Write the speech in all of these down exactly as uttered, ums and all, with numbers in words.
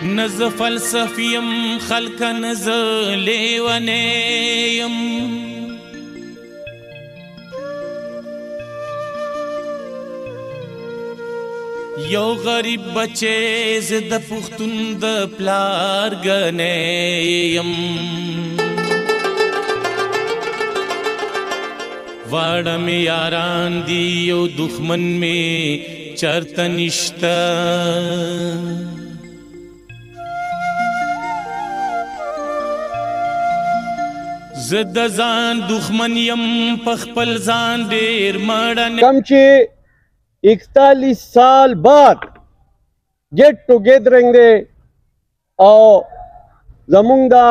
نز فلسفیم خلق نز لیونیم یو غریب بچے زد پختون د پلار گنیم واڑا میں یاران دی یو دخمن میں چرت نشتا زد زان دخمن یم پخپل زان دیر مڑن کم چی اکتالیس سال بعد گیٹ ٹوگیدرنگ دے او زمونگ دا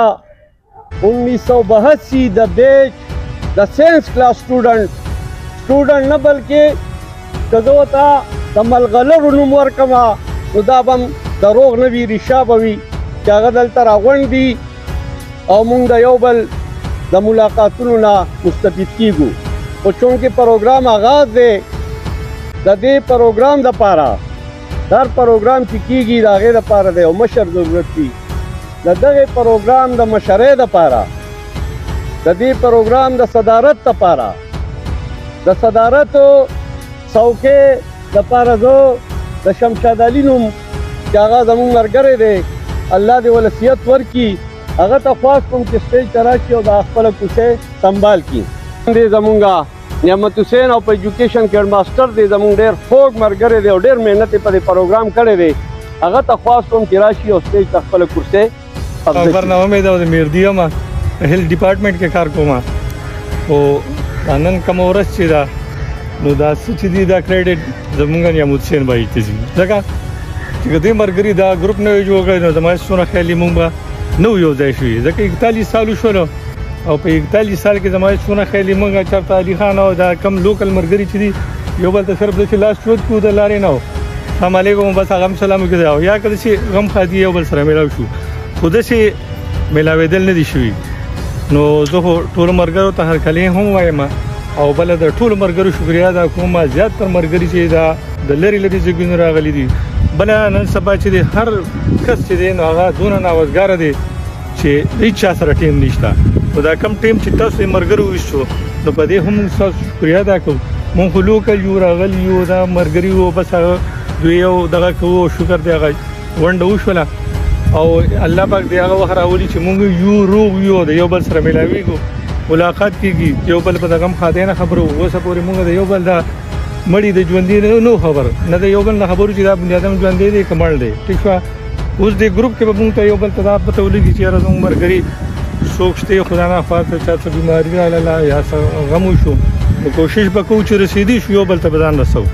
انیس سو بہسی دا بیچ دا سینس کلاس سٹوڈنٹ سٹوڈنٹ نہ بلکہ کزوتا دا ملغلر نوم ورکما نو دا بم دروغ نوی رشا بوی چاگا دلتا راغون دی او مونگ دا یو بل دا ملاقاتونو نا مستفید کیگو او چونکہ پروگرام آغاز دے دا دے پروگرام دا پارا در پروگرام چی کیگی دا غیر دا پارا دے او مشر ضرورت دی دا دغه پروگرام دا مشرے دا پارا دا دې پروگرام د صدارت لپاره د صدارت څوکۍ لپاره زه د شمشاد علي نوم چې هغه زموږ ملګری دی الله دې ول صحت ورکړي هغه ته خواست کوم چې سټیج ته راشي او د خپله کوڅې سنبال کړي دی زموږ نعمت حسین او په ایجوکیشن کې ماسټر دی زموږ ډېر خوږ ملګری دی او ډېر محنت یې په دې پروګرام کړی دی هغه ته خواست کوم چې راشي او سټیج ته خپله کوڅې خبرنامه مې دا د میردي یم هیلث ډپارټمنټ کې کار کوم او نن کوم ورځ چې دا نو دا چې دی دا کریډټ زمونږ نعمت حسین بھائی ته ځي ځکه چې دې مرګري دا ګروپ نه جوړ کړی نو زما سونه خیالي مونږ نو یو ځای شوي ځکه اکتالیس سال شول او په اکتالیس سال کې زما سونه خیالي مونږ چرته علي خان او دا کم لوکل مرګري چې دی یو بل ته صرف د لاس شوت کو د لارې نه السلام علیکم بس هغه سلام وکړه او یا کله چې غم خادي یو بل سره ملاو شو خود سي ملاوېدل نه دي شوي نو زه ټول مرګرو ته هر کله هم وایم او بل د ټول مرګرو شکریا ادا کوم زیات تر مرګري چې دا د لری لری ځګونو راغلي دي بل نن سبا چې هر کس چې نو هغه دونه ناوزګار دي چې هیڅ سره ټیم نشته دا کم ټیم چې تاسو مرګرو وشو نو په دې هم شکریا ادا کوم مونږ لوکل یو راغلی یو دا مرګري وو بس دوی یو دغه کوو شکر دی هغه ونډه وشوله او الله پاک دی هغه وخت راولي چې مونږ یو روغ یو د یو بل سره ملاویږو ملاقات کیږي یو بل په دغه خاطر نه خبرو اوسه پورې مونږ د یو بل دا مړی د ژوندې نو خبر نه د یو بل نه خبرو چې دا بنیادم ژوندې دی کمال دی ٹھیک شو اوس د ګروپ کې به مونږ ته یو بل ته دا پته ولګي چې راځو مرګري سوچته خدا نه خاطر چا څه بیماری را لاله یا غم شو نو کوشش وکړو چې رسیدي شو یو بل ته بدن رسو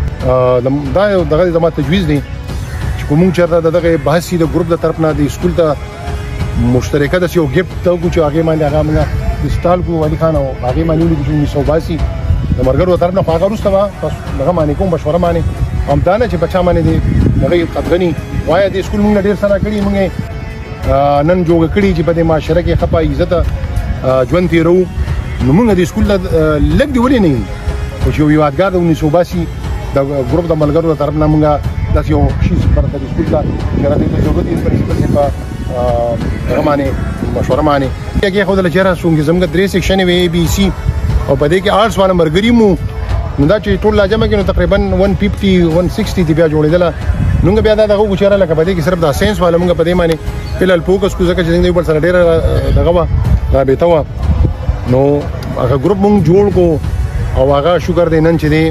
دا دغه د ما تجویز دی کوم چرته دغه بحثي د ګروپ د طرف نه د سکول ته مشترکه د یو ګیفت ته کو چې هغه باندې هغه موږ استال کو علي خان او هغه باندې ولې چې نو باسي د مرګرو طرف نه هغه روسته وا هغه باندې کوم مشوره باندې هم دا نه چې بچا باندې دی هغه قدغني وای د سکول موږ ډیر سره کړی موږ نن جوړ کړی چې په دې معاشره کې خپه عزت ژوند تیرو نو موږ د سکول لګ دی ولې نه او چې یو یادګار د نو باسي د ګروپ د ملګرو طرف نه موږ دا یو شی پر د سکول ته شرایط د ضرورت یې پرنسپل په هغه باندې مشوره باندې کې خو د لچره څنګه زموږ درې سیکشن وی ای بي سي او په دې کې آرټس باندې مرګري مو نو دا چې ټول لازمه کې نو تقریبا یک سو پچاس یک سو شصت دی بیا جوړېدل نو بیا دا دغه وچاره لکه په دې کې صرف د ساينس والا موږ په دې باندې فلل فوکس کو ځکه چې موږ بل سره ډېر دغه رابطه و نو هغه ګروپ موږ جوړ کو او هغه شکر دې نن چې دی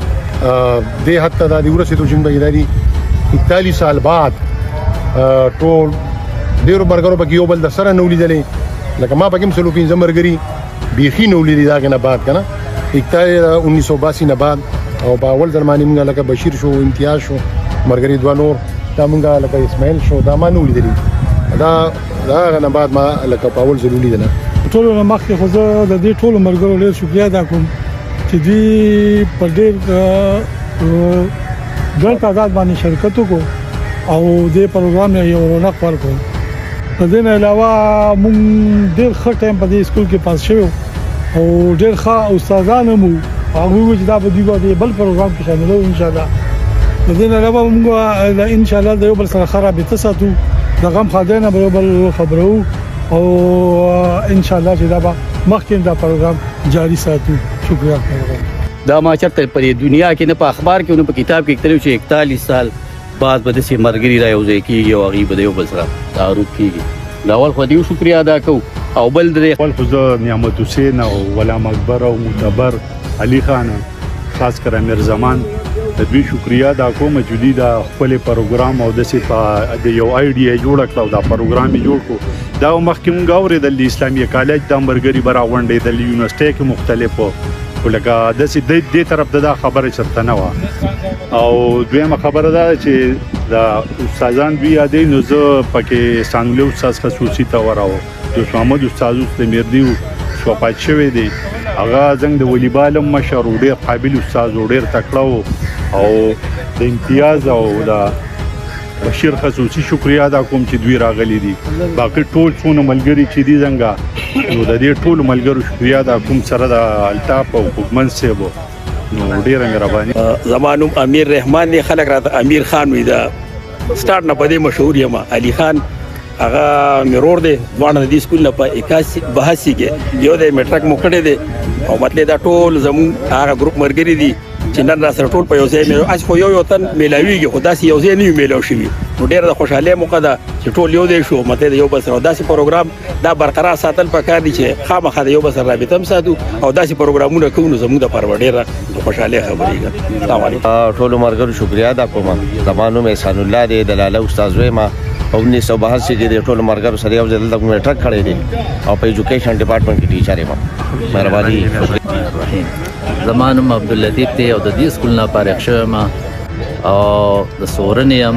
دې حتی دا دی ورسېدو چې موږ دی اکتالیس سال بعد ټول ډېرو مرګرو پکې یو بل د سره نه ولیدلې لکه ما پکې هم څلور پنځه مرګري بیخي نه ولیدلې د هغې نه بعد که نه انیس سو باسی نه بعد او په اول ځل باندې موږ لکه بشیر شو امتیاز شو مرګري دوه نور دا موږ لکه اسماعیل شو دا ما نه ولیدلې دا د هغه نه بعد ما لکه په اول ځل ولیدله ټولو نه مخکې خو زه د دې ټولو مرګرو ډېر شکریه ادا کوم چې دوی په ډېر ګڼ تعداد باندې شرکت وکړو او دې پروګرام یې یو رونق ورکړ په دې نه علاوه موږ ډېر ښه ټایم په دې سکول کې پاس شوو او ډېر ښه استادان مو هغه چې دا به دوی باندې بل پروګرام کې شاملو ان شاء الله په دې نه علاوه موږ ان شاء الله د یو بل سره خرابې تاسو د غم خاطر نه به بل خبرو او ان شاء الله چې دا به مخکې دا پروګرام جاری ساتو. شکریہ. دا ما چرته پر دنیا کې نه په اخبار کې نه په کتاب کې کتلو چې اکتالیس سال بعد به د سي مرګري را یوځای کیږي او هغه به یو بل سره تعارف کیږي. دا اول خو دیو شکریا ادا کو او بل د اول خو زه نعمت حسین او غلام اکبر او معتبر علي خان خاص کر امیر زمان د دوی شکریا ادا کوم چې دوی دا خپل پروګرام او د سي په د یو آیډیا جوړ کړو دا پروګرام جوړ کو دا مخکې مونږ اورېدل د اسلامي کالج د مرګري برا غونډې د یونیورسيټي کې مختلفو ولکه د سي د دې طرف د خبره چرته نه و او دویمه خبره ده چې دا استادان دوی یادې نو زه پکې سانګلو استاد خصوصي تا وراو د محمد استاد د میردیو شوپات شوی دی هغه څنګه د والیبال مشر ډېر قابل استاد ډېر تکړه او د امتیاز او د بشیر خصوصي شکریا ادا کوم چې دوی راغلي دي. باقي ټول څونه ملګری چې دي څنګه نو د دې ټول ملګرو شکریا ادا کوم سره د الطاف او حکومت سیبو نو ډیر مهرباني. زمانوم امیر رحمان دی خلک راته امیر خان وی دا سٹارټ نه پدې مشهور یم. علي خان هغه مرور دی ځوان د سکول نه په اکاسی بهاسي کې یو د میټرک مو کړی دی او مطلب دا ټول زمون هغه ګروپ مرګري دي چې نن را سره ټول په یو ځای مې اس خو یو یو تن میلاویږي خو داسې یو ځای نه میلاو شي نو ډېر د خوشاله موقع ده چې ټول یو ځای شو مته یو بل سره داسې پروګرام دا برقرار ساتل پکار دي چې خامخا یو بل سره رابطه هم ساتو او داسې پروګرامونه کوو زموږ د پرور ډېر خوشاله خبرې ده. السلام علیکم ټول مرګرو شکریا ادا کوم. زمانو مې احسان الله دې دلاله استاد وېما او انیس سو بهاسي کې د ټول مرګرو سره یو ځل د میټرک کړی دي او په ایجوکیشن ډپارټمنټ کې ټیچر یم. مهرباني. زمانم عبداللطیف دی او د دې سکول نه فارغ شوم او د سورن یم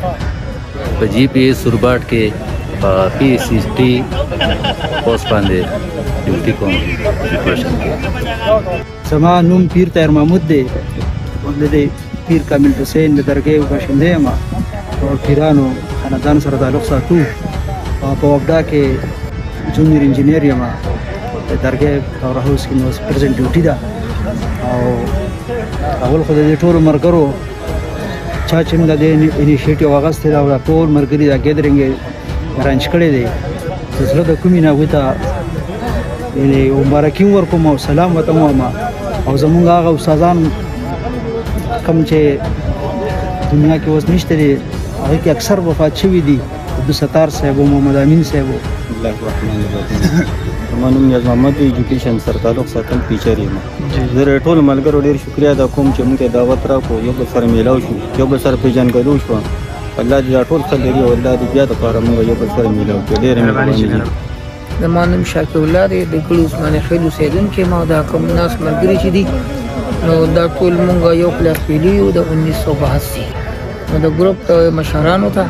په جی پی سورباټ کې په پی سی ټی پوسټ باندې ډیوټي کوم ایجوکیشن کې. زمانم پیر طاهر محمود دی د پیر کامل حسین د درګې باشنده یم او پیرانو خاندان سره تعلق ساتو او په وګدا کې جونیئر انجینیر یم د درګې پاور هاوس کې نو پرزنټ ډیوټي ده او اول خو د ټول مرګرو چا چې د انیشیټیو واغسته دا ټول مرګري دا ګیدرینګ ارانج کړی دی د زړه د کومې نه وته یعنی مبارکي ورکوم او سلام وته مو ما او زمونږ هغه استادان کوم چې دنیا کې اوس نشته دي هغه کې اکثر وفات شوي دي عبدالستار صاحب او محمد امین صاحب. الله الرحمن الرحیم. زمانوم نیاز محمد ایجوکیشن سره تعلق ساتم ټیچر یم. زه ټول ملګرو ډېر شکریا ادا کوم چې موږ ته دعوت راکړو یو بل سره میلاو شو یو بل سره پیژنګلو شو. الله دې ټول خلک لري او الله دې بیا د پاره موږ یو بل سره میلاو کړو. ډېر مهرباني. زمانوم شاکر الله دې د ګلو عثمان خیل حسین کې ما دا کوم ناس ملګری چې دي نو دا ټول موږ یو کلاس پیلیو د انیس سو بهاسي نو د ګروپ ته مشرانو ته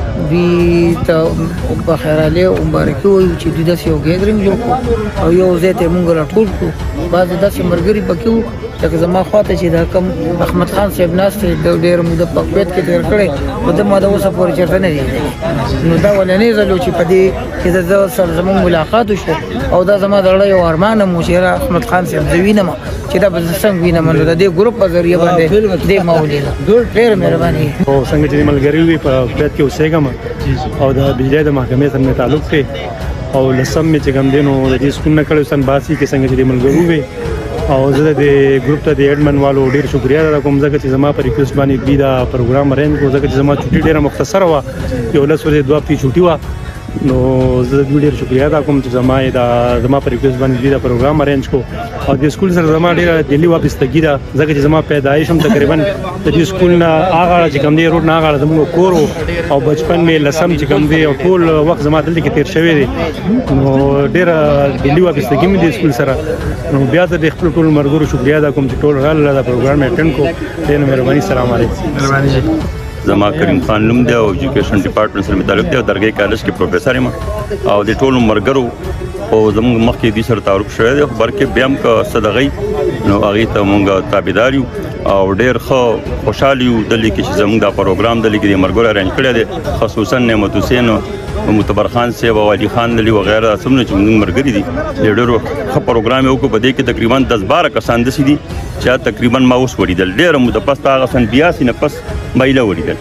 دوی ته په خیراله او مبارکي وایو چې دوی داسې یو ګیدرینګ جوړ کړو او یو ځای ته موږ راټول کړو. بعضې داسې ملګري پکې وو لکه زما خواته چې دا کوم احمد خان صاحب ناست دی د ډېر موده په کویت کې تېر کړی خو ده ما د اوسه پورې چېرته نه دی نو دا ولنی ځل و چې په دې کې د ده سره زموږ ملاقات وشو او دا زما د زړه یو ارمان هم و چې یاره احمد خان صاحب زه وینم چې دا به زه څنګه وینم نو د دې ګروپ په ذریعه باندې دې ما ولیده. ډېر مهرباني. او څنګه چې ملګري وي په کویت کې اوسېږم او د بجلی د محکمې سره مې تعلق دی او لسم مې چې کوم دی نو د دې سکول نه کړی سن باسي کې څنګه چې ملګرو وي او زه د ګروپ ته د ایډمن والو ډېر شکریا ادا کوم ځکه چې زما په ریکوست باندې دوی دا پروګرام ارینج کړو ځکه چې زما چوټي ډېره مختصره وه یو لس ورځې دوه هفتې چوټي وه نو زه د دوی ډېر شکریا ادا کوم چې زما یې دا زما په ریکوست باندې دوی دا پروګرام ارینج کړو او د سکول سره زما ډېره دلي وابستګي ده ځکه چې زما پیدایش هم تقریبا د دې سکول نه هغه چې کوم دی روډ نه هغه زموږ کور او بچپن مې لسم چې کوم دی او ټول وخت زما دلته کې تېر شوی دی نو ډېره دلي وابستګي مې د سکول سره نو بیا د خپل ټول مرګرو شکریا ادا کوم چې ټول راغله دا پروګرام اټینډ کړو. ډېر مهرباني. السلام علیکم. مهرباني. زما کریم خان نوم دی او ایجوکیشن ډپارټمنټ سره مې تعلق دی او درګۍ کالج کې پروفیسر یم او د ټولو مرګرو او زموږ مخکې دوی سره تعارف شوی دی خو بلکې بیا هم که څه د هغوی نو هغې ته مونږ تابعدار یو او ډېر ښه خوشحال یو دلته کې چې زموږ دا پروګرام دلته کې د مرګرو ارینج کړی دی خصوصا نعمت حسین او معتبر خان صاحب او علي خان دلي وغیره څومره چې موږ مرګري دي ډېر ښه پروګرام یې وکړو په دې کې تقریبا دس باره کسان داسې دي چې تقریبا ما اوس ولیدل ډېره موده پس هغه سن بیاسي نه پس ما ایله ولیدل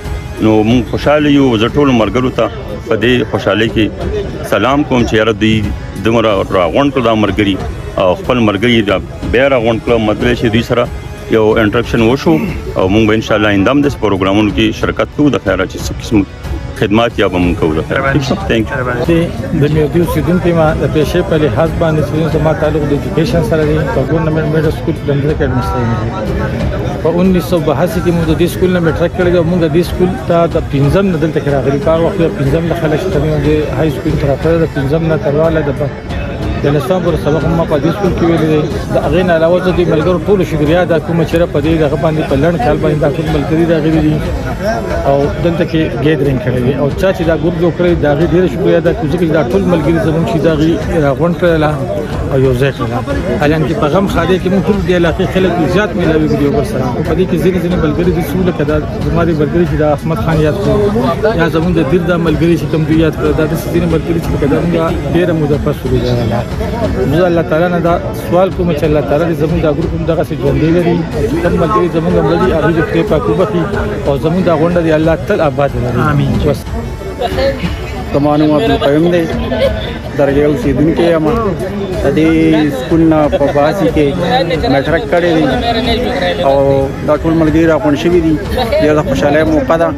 نو موږ خوشاله یو زه ټولو ملګرو ته په دې خوشحالۍ کې سلام کوم چې یاره دوی دومره راغونډ کړل دا ملګري او خپل ملګري بیا راغونډ کړل مطلب چې دوی سره یو انټراکشن وشو او موږ به انشاءالله آینده هم داسې پروګرامونو کې شرکت کوو د خیره چې څه قسم خدمات یا به موږ کوو د خیره. تھینک یو. د میردي اوسېدونکي ما د پیشې په لحاظ باندې چې زما تعلق د ایجوکیشن سره دی په ګورنمنټ میډل سکول د مځکه ایډمنسټریشن په انیس سو بهاسي کې موږ د دې سکول نه میټرک کړی او موږ د دې سکول ته د پنځم نه دلته کې راغلي په وخت کې پنځم نه خلک چې موږ هاي سکول ته راغلي د پنځم نه تر واله د د لسم پر سبق ما په دې سکول کې ویلي دی د هغې نه علاوه زه د ملګرو ټولو شکریا ادا کوم چې په دې دغه باندې په لنډ خیال باندې دا ټول ملګري راغلي دي او دلته کې ګیدرینګ کړی دی او چا چې دا ګروپ جوړ کړی د هغې ډېره شکریا ادا کوم ځکه چې دا ټول ملګري زموږ چې د هغې راغونډ کړله او یو ځای کړله حالانکې په غم ښادۍ کې موږ ټول د علاقې خلک زیات میلاوي دي یو بل سره خو په دې کې ځینې ځینې ملګري دي چې لکه دا زما د ملګري چې د احمد خان یاد کړو یا زموږ د دیر دا ملګري چې کوم دوی یاد کړو دا داسې ځینې ملګري چې لکه دا موږ ډېره موده پس ولیدله زه الله تعالی نه دا سوال کوم چې الله تعالی دې زموږ دا ګروپ هم دغسې ژوندی لري چې کوم ملګري زموږ هم لري هغوی دې خدای پاک وبخي او زموږ دا غونډه دې الله تل آباد لري. امین. زما نوم عبدالقیوم دی درجه اوسېدونکی یم د دې سکول نه په بهاسي کې میټرک کړی دی او دا ټول ملګري راغونډ شوي دي ډېره د خوشحالۍ موقع ده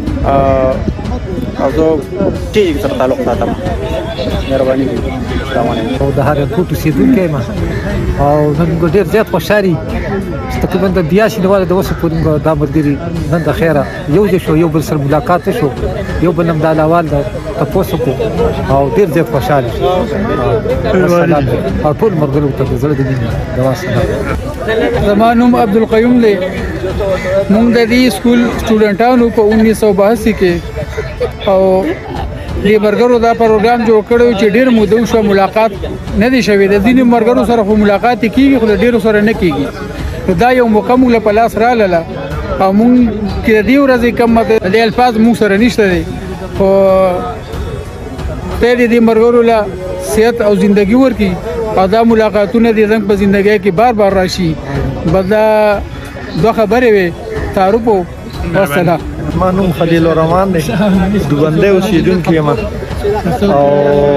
او زه ټیک سره تعلق ساتم. مهرباني وکړئ. السلام علیکم. او د هرکوټ اوسېدونکی یم او نن موږ ډېر زیات خوشحال یو چې تقریبا د دیاشي نه واله د اوسه پورې موږ دا ملګري نن د خیره یو ځای شو یو بل سره ملاقات وشو یو بل هم د احوال د تپوس وکړو او ډېر زیات خوشحاله شو او ټول ملګرو ته د زړه د مینې دوا سلام. زما نوم عبدالقیوم دی. موږ د دې سکول سټوډنټانو په انیس سو بهاسي کې او دې ملګرو دا پروګرام جوړ کړی چې ډېر موده وشوه ملاقات نه دی شوی د ځینې ملګرو سره خو ملاقات کېږي خو د ډېرو سره نه کېږي نو دا یو موقع موږ له په لاس راغله او موږ کې د دې ورځې کم د الفاظ موږ سره نشته دی خو خدای دې دې ملګرو له صحت او زندګي ورکړي او دا ملاقاتونه د زنګ په زندګۍ کې بار بار راشي بس دا دوه خبرې وې تعارف و والسلام. ما نوم خلیل الرحمن دی دوبندی اوسېدونکی یم او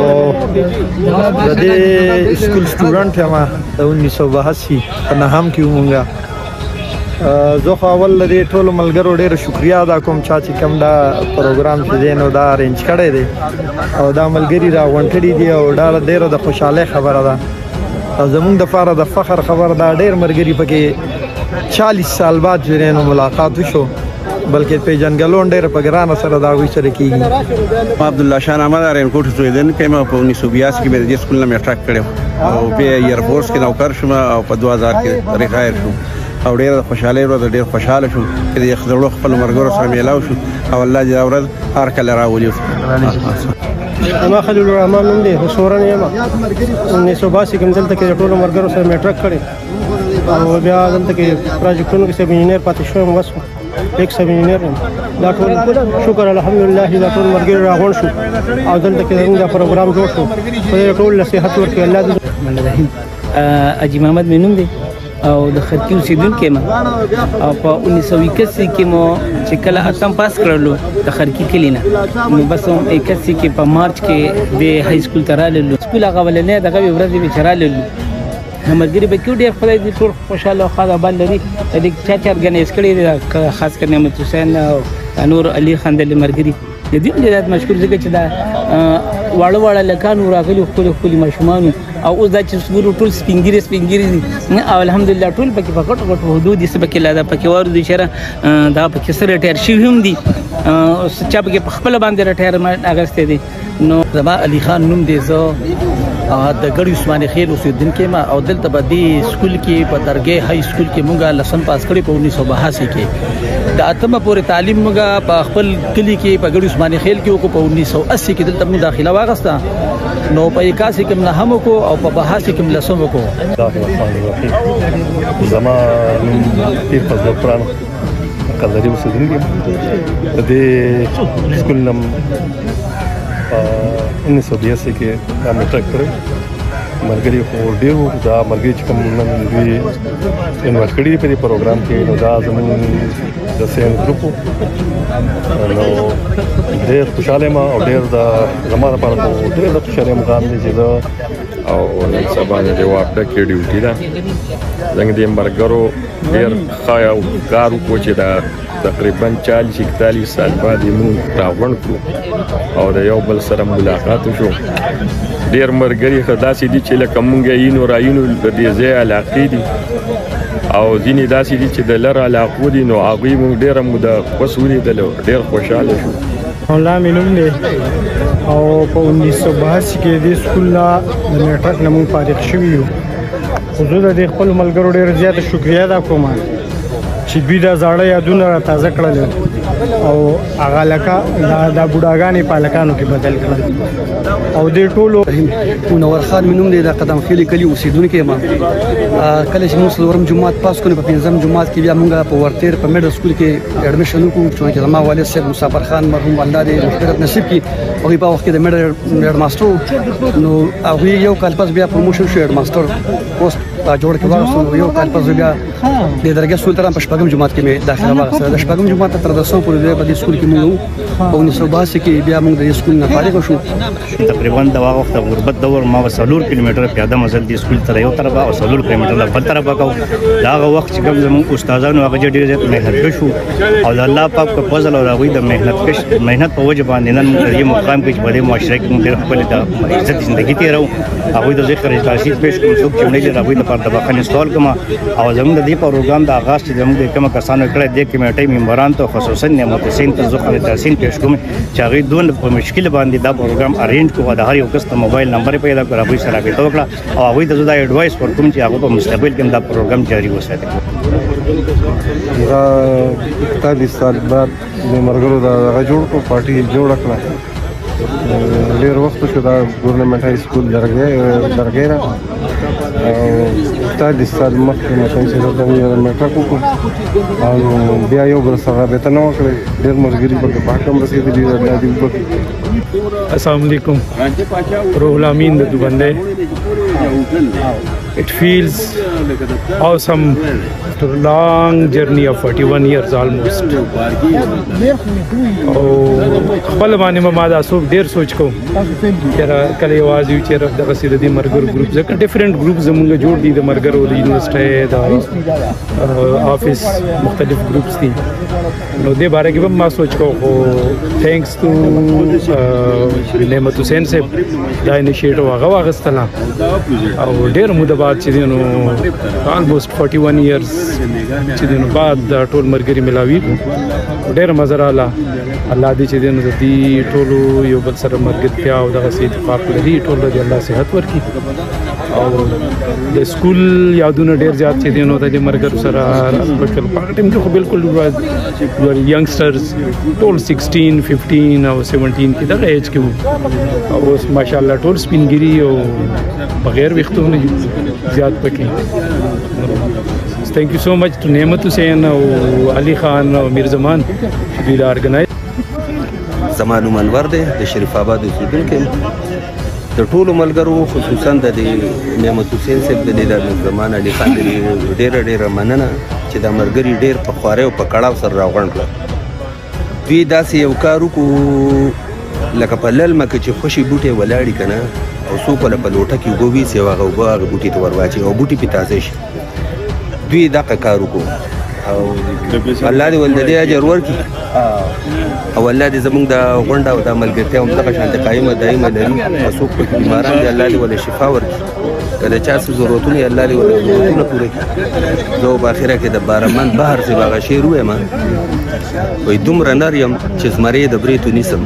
د دې سکول سټوډنټ یم د انیس سو بهاسي په نهم کې مونږ زه خو اول د دې ټولو ملګرو ډېره شکریا ادا کوم چا چې کوم دا پروګرام چې دی نو دا ارینج کړی دی او دا ملګري راغونډ کړي دي او ډېره د خوشحالۍ خبره ده او زموږ دپاره د فخر خبره ده ډېر ملګري پکې چالیس سال بعد چې دی نو ملاقات وشو بلکې پیژنګلون ډېر په ګرانه سره د هغوی سره کېږي. عبدالله شاه نامه ده رینکوټ اوسېدونکی یم په انیس سو بیاسی کې مې د دې سکول نه میټرک کړی او بیا ایرفورس کې نوکر شوم او په دوه هزار کې ریټایر شوم او ډېره د خوشحالۍ ورځ ډېر خوشحاله شوم چې د زړو خپلو ملګرو سره میلاو شو او الله دې دا ورځ هر کله راولي. زما خلیل الرحمن نوم دی حصورن یم انیس سو باسي کې مې دلته کې د ټولو ملګرو سره میټرک کړی او بیا دلته کې پروجیکټونو کې سب انجینر پاتې شوم بس ایک سب انجینر یم دا ټول شکر الحمدلله دا ټول ملګري راغونډ شو او دلته کې زموږ دا پروګرام جوړ شو خدای ټول له صحت ورکړي الله دې. الرحمن الرحیم. اجي محمد مې نوم دی او د خرقي اوسېدونکی یم او په انیس سو اکاسی کې مو چې کله اتم پاس کړلو د خرقي کلي نه نو بس هم اکاسی کې په مارچ کې د های سکول ته راللو سکول هغه اولنۍ دغه ورځې به چې راللو ملګري به کې ډېر خدای دې ټول خوشحاله او ښه آباد لري د چا چې ارګنایز کړی دی خاص کر نعمت حسین او نور علي خان د ملګري د دې ډېر زیات مشکور ځکه چې دا واړه واړه لکانو راغلي ښکلي ښکلي ماشومان او اوس دا چې ګورو ټول سپین ږیري سپین ږیري دي او الحمدلله ټول پکې په غټو غټو حدود دي څه پکې لا دا پکې وارو دي چې دا پکې سره ریټایر شوي هم دي چا پکې په خپله باندې ریټایرمنټ اخیستی دی. نو زما علي خان نوم دی زه د ګړی عثماني خیل اوسېدونکی یم او دلته په دې سکول کې په درګۍ های سکول کې مونږ لسم پاس کړی په انیس سو بهاسي کې د اتمه پورې تعلیم مونږ په خپل کلي کې په ګړی عثماني خیل کې وکړو په انیس سو اسی کې دلته مونږ داخله واغسته نو په اکاسی کې مونږ نهم وکړو او په بهاسي کې مونږ لسم وکړو. زما نوم پیر فضل القرآن قذري اوسېدونکی یم د دې سکول نم انیس سو بیاسی کې دا میټرک کړی ملګري خو ډېر وو دا ملګري چې کوم نن دوی انوایټ کړي دي په دې پروګرام کې نو دا زموږ د سین ګروپ نو ډېر خوشاله یم او ډېر د زما لپاره ډېر د خوشالۍ مقام دی چې زه او نن سبا د واپډه کې ډیوټي ده زنګ دې مرګرو ډېر ښه او کار وکړو چې دا تقریبا چالیس اکتالیس سال بعد یې مونږ راغونډ کړو او د یو بل سره ملاقات وشو. ډېر ملګري ښه داسې دي چې لکه مونږ یې نو رایونو د دې ځای علاقې دي او ځینې داسې دي چې د لر علاقو دي نو هغوی مونږ ډېره موده اوس ولیدل ډېر خوشحاله شو. مولا مې نوم دی او په انیس سو بهاسي کې دې سکول نه د میټرک نه مونږ فارغ شوي یو. خو زه د دې خپلو ملګرو ډېر زیاته شکریه ادا کوم چې دوی دا زاړه یادونه را تازه کړل او هغه لکه دا بوډاګانې په هلکانو کې بدل کړل او دې ټولو. منور خان مې نوم دی د قدم خیلي کلي اوسېدونکی یم. کله چې موږ څلورم جومات پاس کړو په پنځم جومات کې بیا موږ په ورتیر په میډل سکول کې اډمیشن وکړو چې زما والد صاحب مسافر خان مرحوم الله دې مغفرت نصیب کړي. هغوی په وخت کې د میډل هیډ ماسټر نو هغوی یو کال پس بیا پروموشن شو هیډ ماسټر پوسټ جوړ کې واغستو. یو کال پس بیا د درګه سکول ته په شپږم جومات کې مې داخله واغسته. د شپږم جومات تر دسم پورې په دې سکول کې موږ په انیس سو بهاسي کې بیا موږ د سکول نه فارغ شو. تقریبا د وخت د غربت دور ما وسلور کیلومتر پیاده مزل د سکول تر یو طرفه او سلور کیلومتر له بل طرفه کو. دا هغه وخت چې کوم زموږ استادانو هغه ډېر زیات مهنت وشو او د الله پاک په فضل او هغوی د مهنت کش مهنت په وجه باندې نن موږ دې مقام کې چې په دې معاشره کې موږ ډېر خپل د عزت ژوندګي تېرو. هغوی د ذکر تاسیس پیش کوم څوک چې موږ هغوی لپاره د بخښنې سوال کوم او زموږ د دې پروګرام د آغاز چې زموږ د کوم کسانو کړی د کمیټې ممبران ته خصوصا نعمت حسین ته زه خپل تحسین پیش کوم چې هغوی دون په مشکل باندې دا پروګرام ارینج کوو. د هر یو کس ته موبایل نمبر پیدا کړ هغوی سره رابطه وکړه او هغوی ته زه دا ایډوایس ورکوم چې هغوی په مستقبل کې دا پروګرام جاري وساتي. دا اکتالیس سال بعد د مرګرو دا هغه جوړ کړو پارټي جوړه کړه. ډېر وخت شو دا ګورنمنټ های سکول درګۍ را او اکتالیس سال مخکې مثلا چې دلته مې میټرک وکړو او بیا یو بل سره رابطه نه وکړې. ډېر ملګري پکې په حق هم رسېدلي دي. الله دې وبخښي. السلام علیکم. روح الامین د دوبندې. It feels awesome after a long journey of forty-one years almost. او خپل باندې ما دا سوچ ډیر سوچ کوم چې کله یوازې یو چې دغه سید دي مرګر ګروپ ځکه ډیفرنٹ ګروپ زمونږ جوړ دي د مرګرو د یونیورسيټي د افیس مختلف ګروپس دي نو دې باره کې ما سوچ کوم خو ثانکس ټو نعمت حسین صاحب دا انیشیټیو هغه واغستله او ډیر موده بعد چې نو almost forty-one years چې نو بعد ټول مرګري ملاوي ډیر مزه رااله. الله دې چې نو دې ټولو یو بل سره مرګتیا او دغه سي اتفاق لري ټول دې الله صحت ورکړي او د سکول یادونه ډیر زیات چې نو د مرګر سره بچل پاټیم کې خو بالکل یونګسټرز ټول sixteen fifteen او seventeen کې دغه ایج کې وو او اوس ماشاءالله ټول سپینګری او بغیر وختونه زیات پکې. Thank you so much to Nehmat Hussain او علي خان او میر زمان دوی دا ارګنایز. زما نوم انور دی د شریف آباد اوسېدونکی د ټولو ملګرو خصوصا د نعمت حسین صاحب د لیدر زمان علي خان ډېره ډېره مننه چې دا ملګري ډېر په خوارۍ او په کړاو سره راغونډ کړل. دوی داسې یو کار وکړو لکه په للمه کې چې خوشي بوټي ولاړي که نه او څوک وله په لوټه کې اوبه ویسي او هغه اوبه هغه بوټي ته ور واچوي او بوټي پې تازه شي. دوی دغه کار وکړو او الله دې ول د دې اجر ورکړي او الله دې زموږ د غونډه او د ملګرتیا همدغه شانتې قایمه دایمه لري. څوک پکې بیماران دي الله دې ول شفا ورکړي که د چا څه ضرورتونه یې الله دې ول ضرورتونه پوره کړي. زه په اخره کې د بارمند بهر صاحب هغه شعر ووایم وایي دومره نر یم چې زمرې د بریتو نیسم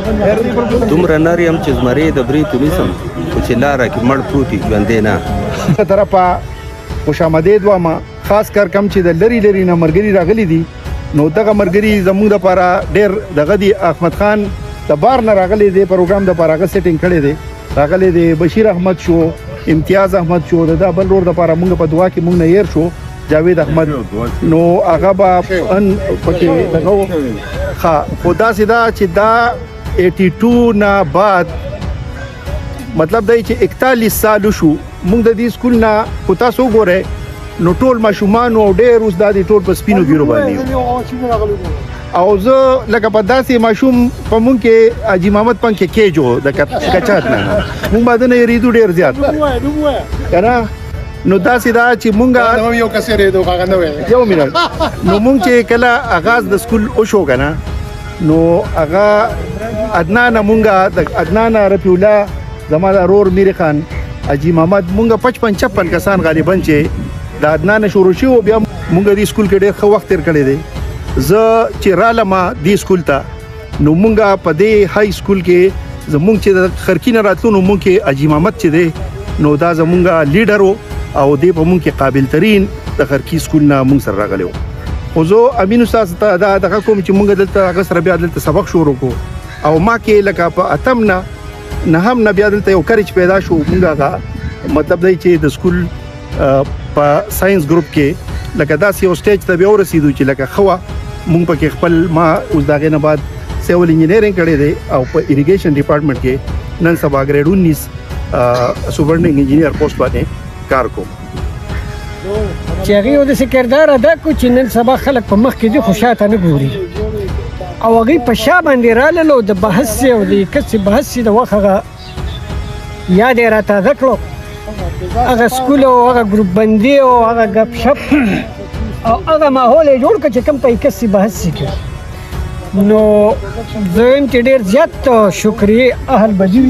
دومره نر یم چې زمرې د بریتو نیسم خو چې لاره کې مړ پروت وي ژوندی نه. طرفه خوش آمدید وایم خاص کر کم چې د لري لري نه مرګري راغلي دي نو دغه مرګري زموږ دپاره ډېر دغه دي. احمد خان د بار نه راغلی دی پروګرام دپاره هغه سیټینګ کړی دی راغلی دی. بشیر احمد شو امتیاز احمد شو د دا بل رور دپاره موږ په دعا کې موږ نه هیر شو جاوید احمد نو هغه به ان پکې دغه ښه خو داسې ده چې دا ایټي ټو نه بعد مطلب دی چې اکتالیس سال شو موږ د دې سکول نه خو تاسو وګورئ نو ټول ماشومان او ډېر اوس دا دي ټول په سپینو ګیرو باندې او زه لکه په داسې ماشوم په مونږ کې حاجي محمد پنک کې کېجو د کچات نه مونږ باندې نه یریدو ډېر زیات کنه نو داسې دا چې مونږ یو کس یریدو هغه نه وای یو منټ نو مونږ چې کله آغاز د سکول وشو کنه نو هغه عدنان مونږه د عدنان رفیع الله زما د ورور میر خان حاجي محمد مونږه پچپن چپن کسان غالبا چې د عدنان شروع شو بیا مونږ د سکول کې ډېر ښه وخت تیر کړی دی زه چې رالم دې سکول ته نو مونږه په دې های سکول کې زمونږ چې د خرکی نه راتلو نو مونږ کې حاجي محمد چې دی نو دا زمونږه لیډر و او دې په مونږ کې قابل ترین د خرکی سکول نه مونږ سره راغلی و خو زه امین استاد ته دا دغه کوم چې مونږ دلته هغه سره بیا دلته سبق شروع کړو او ما کې لکه په اتم نه نه هم نه بیا دلته یو کریج پیدا شو مونږ هغه مطلب دی چې د سکول په ساينس ګروپ کې لکه داسې یو سټیج ته بیا ورسېدو چې لکه خوا مونږ پکې خپل ما اوس دا غي نه بعد سیول انجینیرینګ کړی دی او په اریګیشن ډپارټمنټ کې نن سبا ګریډ انیس سوپرډینګ انجینیر پوسټ باندې کار کوم چې هغه د سکردار ادا کو چې نن سبا خلک په مخ کې دي خوشاته نه ګوري او هغه په شا باندې رالو د بحث او د کس بحث د وخه یاد راته ذکر هغه سکول او هغه ګروپ بندي او هغه غپ شپ او هغه ماحول جوړ کړ چې کوم په کسي بحث کې نو زم چې ډېر زیات شکرې اهل بجوي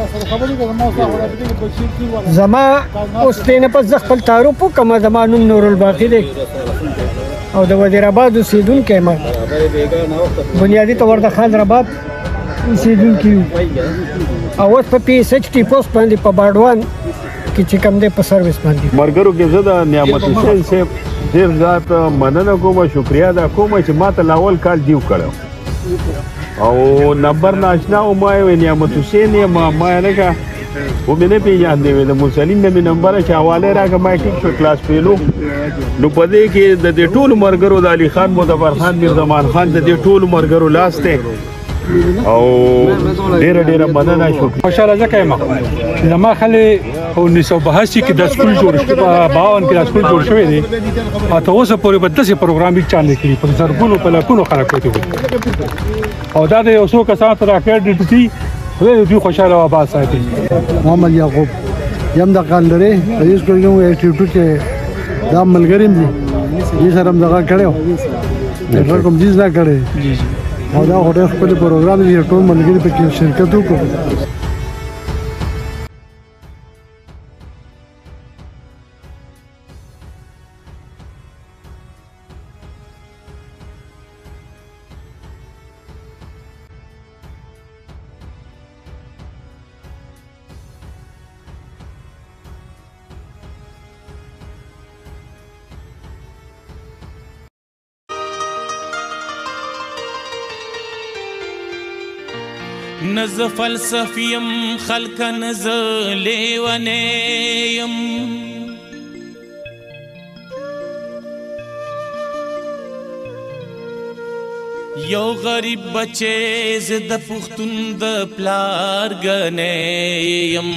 زما اوس دې نه پس خپل تعارف وکم زما نوم نور الباقي دی او د وزیر آباد اوسیدونکی ما بنیادي طور د خان رباط اوسیدونکی او اوس په پی ایس ایچ ټي پوسټ باندې په باډوان کې چې کوم دی په سروس باندې مرګرو کې زه د نعمت حسین صاحب ډېر زیات مننه کوم شکریا دا کوم چې ما ته لاول کال دیو کړو او نمبر ناشنا او ما یې نعمت حسین یې ما ما نه کا و مې نه پیژاندې د مسلمان نه مې نمبر چې حواله راکړه ما ټیک شو کلاس پیلو نو په دې کې د دې ټولو مرګرو د علي خان مظفر خان میر زمان خان د دې ټولو مرګرو لاس ته او ډېر ډېر مننه شکر خوشاله ځکه یم زما خلې انیس سو بهاسي کې د سکول جوړ شو په باون کې د سکول جوړ شوی دی او ته اوس پورې په داسې پروګرام یې چالو کړي په زرګونو په لکونو خلک کوي او دا د یو څو کسانو ته راکړی دي خدای دې خوشاله او آباد ساتي محمد یعقوب یم د قندره په دې سکول کې اکټیویټي کې دا ملګری دي دې سره هم دغه کړو دا کوم چیز نه کړی او دا هډه خپل پروګرام یې ټول ملګری په کې شرکت وکړو نز فلسفیم خلق نز لیونیم یو غریب بچے زد پختون د پلار گنیم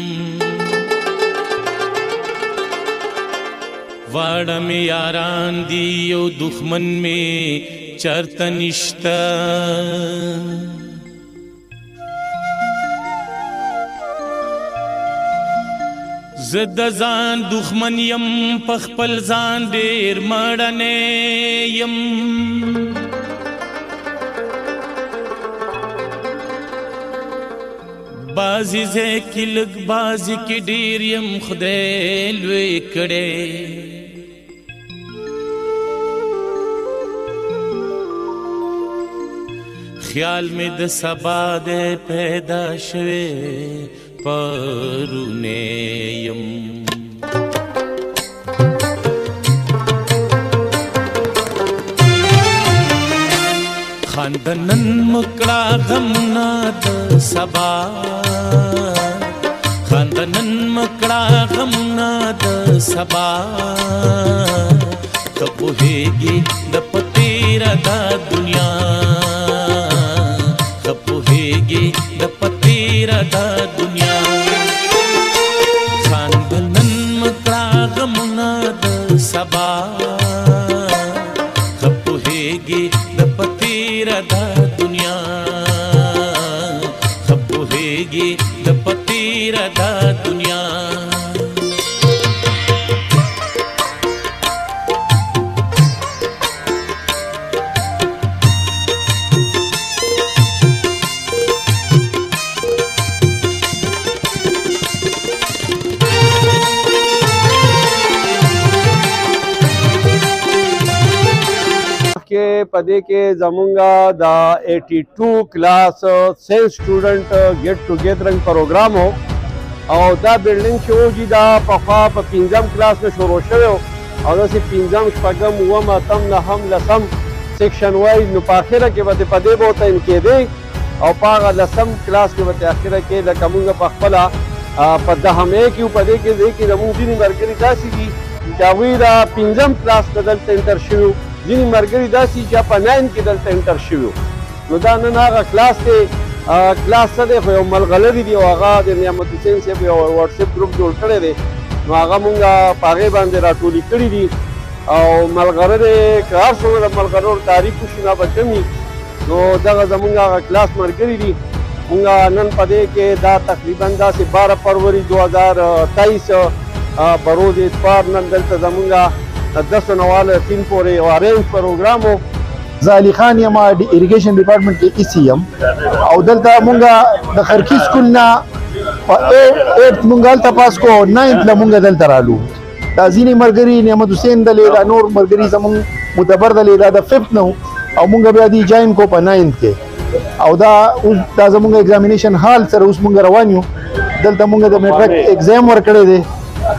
واړه می یاران دی یو دښمن می چرته نشته زد ځان دښمن یم په خپل ځان ډېر مړنی یم بازی ځای کې لږ بازی کې ډېر یم خدای لوی کړی خیال می د سبا د پیدا شوی پرونه یم خاندنن مکړه غمنا د سبا خاندنن مکړه غمنا د سبا ته پوهیږي د پتیرا د دنیا ته پوهیږي د پتیرا د دنیا خاندنن مکړه غمنا د سبا ته پوهیږي د پتیرا دنیا خپوهیږي د پتیر دا دنیا के पदे के जमुंगा दा बयासी class सेंस student get together program हो और दा बिल्डिंग शो जी दा पखा प पिंजम क्लास में शुरू शो और सी पिंजम पगम वम तम नहम लसम सेक्शन वाइज नु पाखिरा के बते पदे बहुत इनके दे और पागा लसम क्लास के बते आखिरा के लकमुंगा पखला पदा हमें क्यों पदे के दे कि रमू दिन मरकरी दासी की चावीरा पिंजम क्लास बदल इंटर शुरू ځینې ملګري داسې چې په ناین کې دلته انټر شوي نو دا نن هغه کلاس دی کلاس څه دی خو یو ملغلرې دي او هغه د نعمت حسین صاحب یو واټساپ ګروپ جوړ کړی دی نو هغه مونږ په هغې باندې راټولي کړي دي او ملغلرې که هر څومره د ملغلرو تعریف وشي نه به کم وي نو دغه زمونږ هغه کلاس ملګري دي مونږ نن په دې کې دا تقریبا داسې بارہ فروری دو ہزار تیئیس بروز اتوار نن دلته زمونږ دس نوال تین پورې اورینج پروګرام او زالی خان یم د اریګیشن ډپارټمنټ کې ای سی یم او دلته مونږه د خرکی سکول نه ایټ مونږه دلته پاس کو ناینت له مونږه دلته رالو دا ځینې ملګري نعمت حسین دلې دا نور ملګري زمونږ معتبر دلې دا د ففت نه او مونږ بیا دی جاین کو په ناینت کې او دا اوس دا زمونږ ایگزامینیشن حال سره اوس مونږ روان یو دلته مونږ د میټرک ایگزام ورکړی دی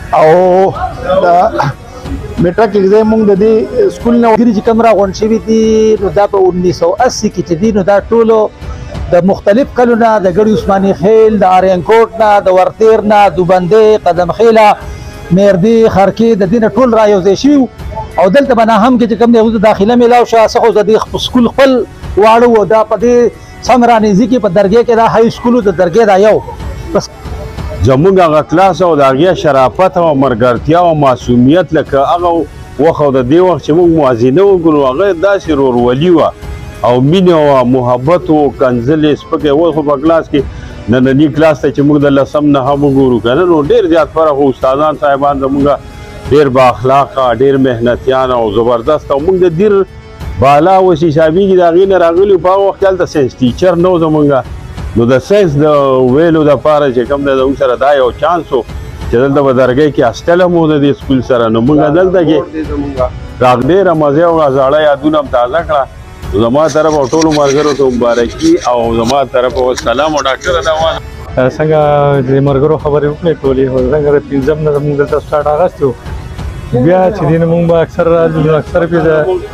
او دا میټرک ایگزام مونږ د دې سکول نه وګړي چې کوم راغونډ شوي دي نو دا په انیس سو اسي کې چې دي نو دا ټولو د مختلف کلونه د ګړي عثماني خیل د آرین کوټ نه د ورتیر نه دوبندې قدم خیله میردي خرکي د دې نه ټول را یو ځای شوي او دلته به نه هم کې چې کوم دی داخله میلاو شه څه خو د دې سکول خپل واړو دا په دې سم رانیزي کې په درګې کې دا های سکول د درګې دا یو بس زمونږ هغه کلاس او د هغې شرافت او ملګرتیا او معصومیت لکه هغه وخت او د دې وخت چې موږ موازنه وکړو هغه داسې ورورولي وه او مینه وه محبت و کنځلې سپکې اوس خو په کلاس کې ننني کلاس ته چې موږ د لسم نه هم وګورو که نه نو ډېر زیات فرق و استادان صاحبان زموږ ډېر بااخلاقه ډېر محنتیان او زبردست او موږ د دیر بالا اوس حسابېږي د هغې نه راغلي په هغه وخت کې هلته ساینس ټیچر نه و زموږ نو د ساینس د ویلو دپاره چې کوم دی زموږ سره دا یو چانس و چې دلته به درګۍ کې هسټل هم و د دې سکول سره نو موږ دلته کې راغ ډېره مزه او زاړه یادونه هم تازه کړه نو زما طرف او ټولو ملګرو ته مبارکي او زما طرف او سلام او ډاکټر ادا څنګه د ملګرو خبرې وکړې ټولې خو څنګه د پنځم نه زموږ دلته سټارټ اخیستی و بیا چې دی نه مونږ به اکثر راځو اکثر پې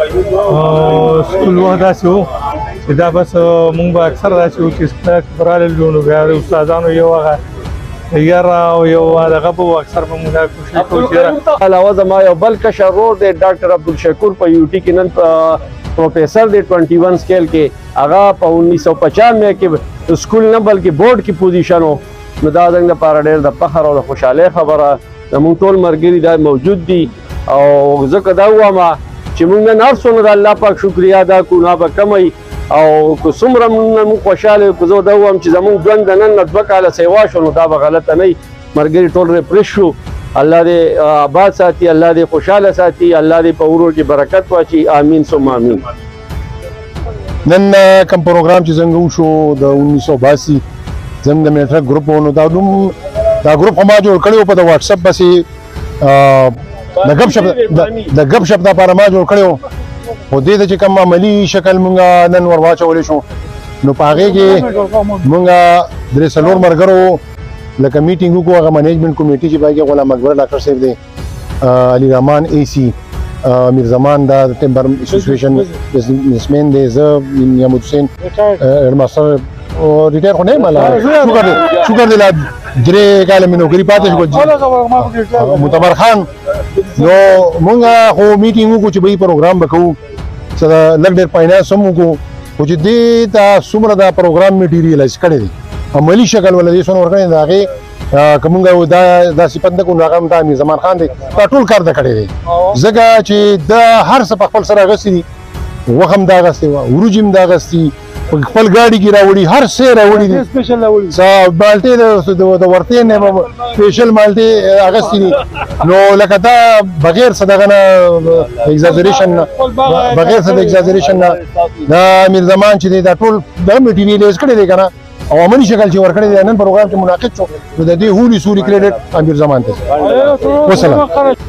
د سکول وخت داسې و چې دا بس مونږ به اکثر داسې و چې راغللو نو بیا د استادانو یو هغه یاره او یو دغه به و اکثر به مونږ دا کوشش کوو چې علاوه زما یو بل کشر ورور دی ډاکټر عبدالشکور په یو ټي کې نن پروفیسر دی ټوینټي ون سکیل کې هغه په انیس سو پچانوے کې سکول نه بلکې بورډ کې پوزیشن و نو دا زموږ دپاره ډېر د فخر او د خوشحالۍ خبره زموږ ټول ملګري دا موجود دي او ځکه دا ووایم چې موږ نن هر څومره د الله پاک شکریا ادا کړو نه به کمی او که څومره موږ خوشحاله یو که زه دا ووایم چې زموږ ژوند د نن نه دوه کاله سیوا شو نو دا به غلطه نه وي ملګري ټول ریفریش شو الله دې آباد ساتي الله دې خوشحاله ساتي الله دې په ورور کې برکت واچي آمین ثم آمین نن کوم پروګرام چې څنګه وشو د انیس سو باسی زموږ د میټرک ګروپ نو دا نوم دا ګروپ ما جوړ کړی په د واتساپ پسې د غب شپ د غب شپ لپاره ما جوړ کړی او دې ته چې کوم عملی شکل مونږ نن ور واچولی شو نو په هغې کې مونږ درې څلور ملګرو لکه میټینګ وکړو هغه منیجمنټ کمیټي چې پکې غلام اکبر ډاکټر صاحب دی علي رحمان اے سی میر زمان دا ټمبر اسوسییشن بزنسمین دی زه محمد حسین هډ ماسټر ریټایر خو نه یم شکر دی شکر دی لا درې کاله مې نوکري پاتې شو معتبر خان نو مونږ خو میټینګ وکړو چې به پروګرام به کوو څه لږ ډېر فاینانس هم وکړو خو چې دې ته څومره دا پروګرام میټیریلایز کړی دی عملی شکل ولې څونه ورکړی دی هغې که مونږ دا دا صفت نه کوو نو هغه هم دا امیر زمان خان دی دا ټول کار د کړی دی ځکه چې دا هر څه په خپل سره اخیستي دي وخت هم دا اخیستی وه وروج هم دا اخیستي خپل ګاډي کې راوړي هر څه راوړي دي سپیشل راوړي څه مالټې د ورتې نه سپیشل مالټې اغستې دي نو لکه دا بغیر څه دغه نه ایگزاجریشن نه بغیر څه د ایگزاجریشن نه دا امیر زمان چې دی دا ټول د میټیریلایز کړی دی که نه او عملي شکل چې ورکړی دی نن پروګرام کې منعقد شو نو د دې هولي سوري کریډټ امیر زمان ته وسلام